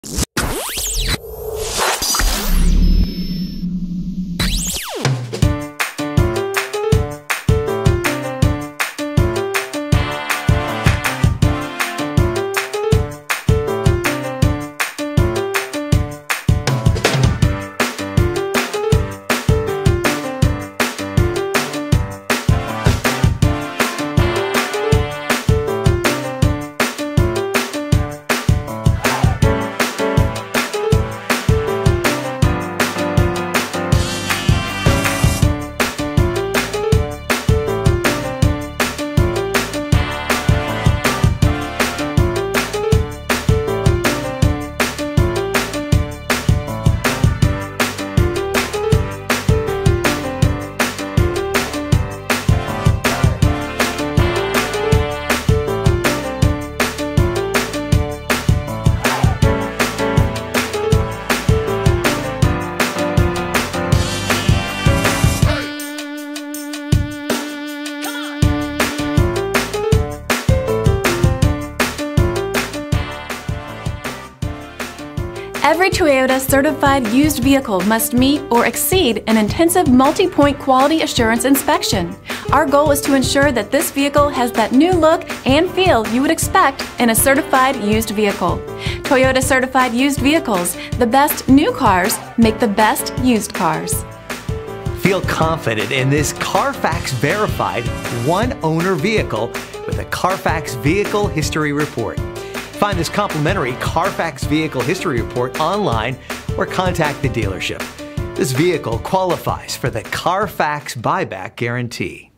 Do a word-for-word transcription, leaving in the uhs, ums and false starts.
Every Toyota certified used vehicle must meet or exceed an intensive multi-point quality assurance inspection. Our goal is to ensure that this vehicle has that new look and feel you would expect in a certified used vehicle. Toyota certified used vehicles, the best new cars make the best used cars. Feel confident in this Carfax verified one-owner vehicle with a Carfax Vehicle History Report. Find this complimentary Carfax Vehicle History Report online or contact the dealership. This vehicle qualifies for the Carfax Buyback Guarantee.